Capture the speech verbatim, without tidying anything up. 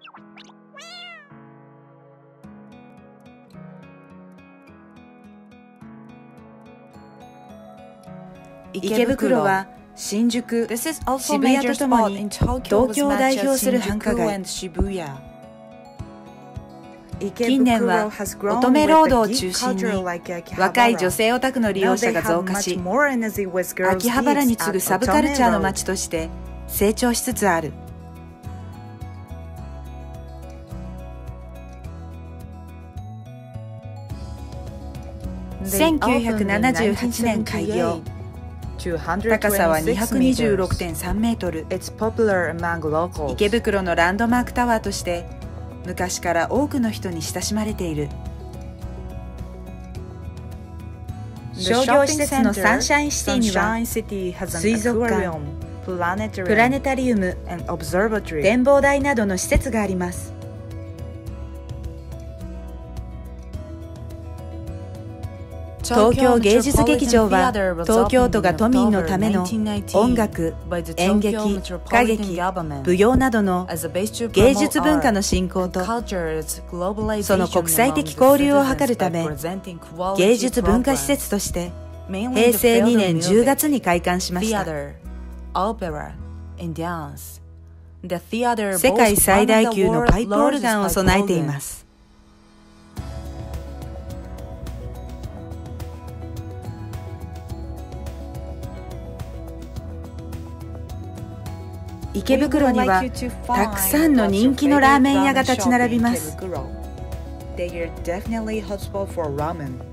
池袋は新宿、渋谷とともに東京を代表する繁華街。近年は乙女ロードを中心に若い女性オタクの利用者が増加し、秋葉原に次ぐサブカルチャーの街として成長しつつある。せんきゅうひゃくななじゅうはちねん開業、高さは にひゃくにじゅうろくてんさんメートル。池袋のランドマークタワーとして昔から多くの人に親しまれている。商業施設のサンシャインシティには水族館、プラネタリウム、展望台などの施設があります。東京芸術劇場は東京都が都民のための音楽、演劇、歌劇、舞踊などの芸術文化の振興とその国際的交流を図るため、芸術文化施設としてへいせいにねんじゅうがつに開館しました。世界最大級のパイプオルガンを備えています。池袋にはたくさんの人気のラーメン屋が立ち並びます。